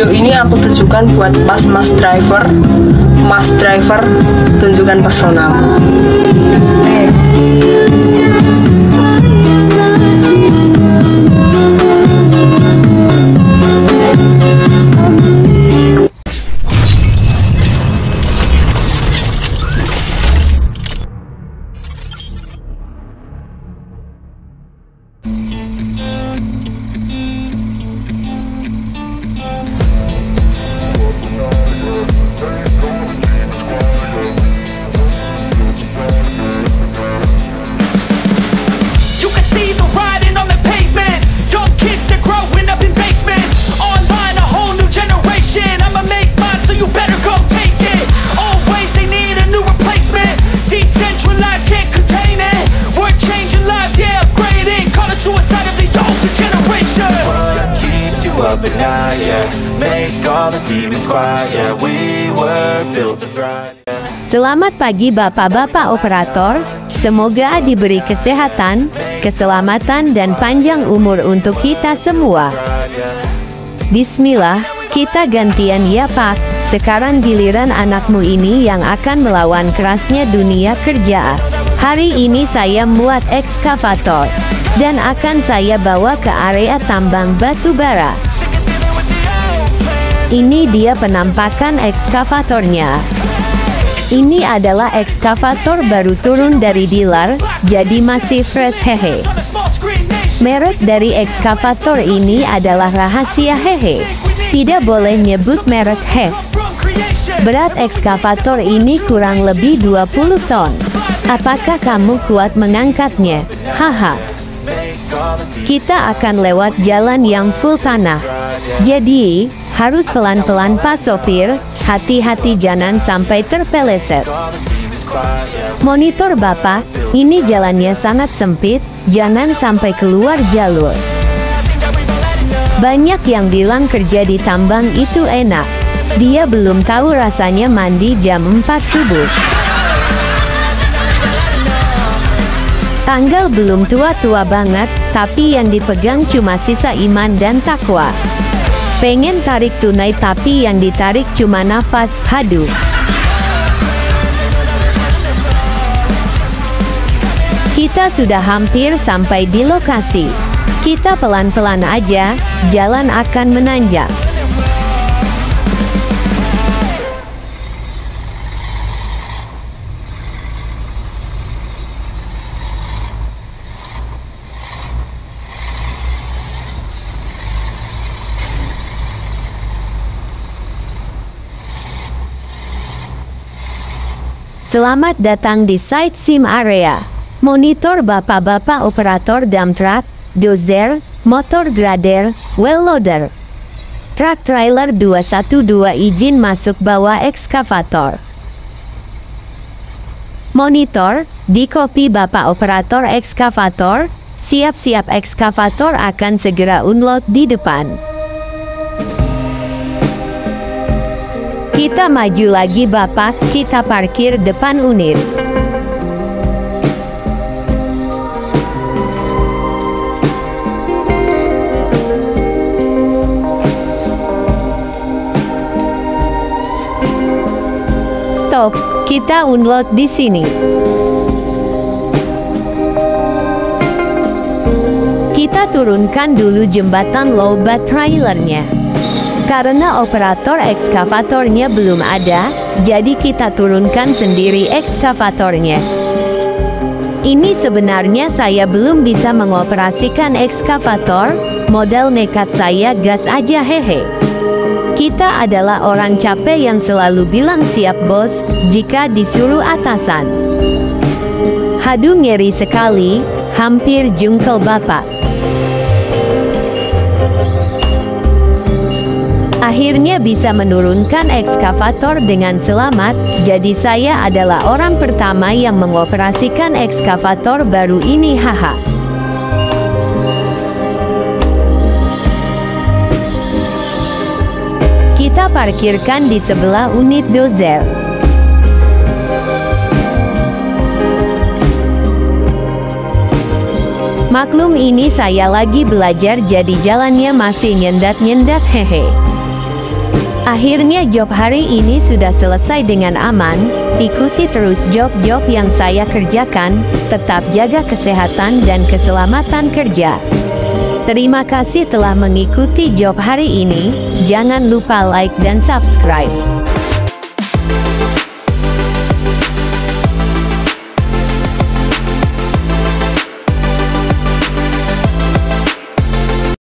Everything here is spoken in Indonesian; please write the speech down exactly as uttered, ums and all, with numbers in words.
Video ini aku tunjukkan buat pas mas driver. Mas driver, tunjukkan pesonamu. Eh. Selamat pagi bapak-bapak operator, semoga diberi kesehatan, keselamatan dan panjang umur untuk kita semua. Bismillah, kita gantian ya pak, sekarang giliran anakmu ini yang akan melawan kerasnya dunia kerja. Hari ini saya muat ekskavator, dan akan saya bawa ke area tambang batu bara. Ini dia penampakan ekskavatornya. Ini adalah ekskavator baru turun dari dealer, jadi masih fresh hehe. Merek dari ekskavator ini adalah rahasia hehe. Tidak boleh nyebut merek he. Berat ekskavator ini kurang lebih dua puluh ton. Apakah kamu kuat mengangkatnya? Haha. Kita akan lewat jalan yang full tanah. Jadi, harus pelan-pelan pak sopir, hati-hati jangan sampai terpeleset. Monitor bapak, ini jalannya sangat sempit, jangan sampai keluar jalur. Banyak yang bilang kerja di tambang itu enak. Dia belum tahu rasanya mandi jam empat subuh. Tanggal belum tua-tua banget, tapi yang dipegang cuma sisa iman dan takwa. Pengen tarik tunai tapi yang ditarik cuma nafas, haduh. Kita sudah hampir sampai di lokasi. Kita pelan-pelan aja, jalan akan menanjak. Selamat datang di site sim area. Monitor bapak-bapak operator dump truck, dozer, motor grader, well loader. Truk trailer dua satu dua izin masuk bawa ekskavator. Monitor, di kopi bapak operator ekskavator, siap-siap ekskavator akan segera unload di depan. Kita maju lagi bapak, kita parkir depan unit. Stop, kita unload di sini. Kita turunkan dulu jembatan lowbat trailernya. Karena operator ekskavatornya belum ada, jadi kita turunkan sendiri ekskavatornya. Ini sebenarnya saya belum bisa mengoperasikan ekskavator, modal nekat saya gas aja hehe. Kita adalah orang capek yang selalu bilang siap bos, jika disuruh atasan. Haduh ngeri sekali, hampir jungkel bapak. Akhirnya bisa menurunkan ekskavator dengan selamat, jadi saya adalah orang pertama yang mengoperasikan ekskavator baru ini haha. Kita parkirkan di sebelah unit dozer. Maklum ini saya lagi belajar jadi jalannya masih nyendat-nyendat hehe. Akhirnya job hari ini sudah selesai dengan aman. Ikuti terus job-job yang saya kerjakan. Tetap jaga kesehatan dan keselamatan kerja. Terima kasih telah mengikuti job hari ini. Jangan lupa like dan subscribe.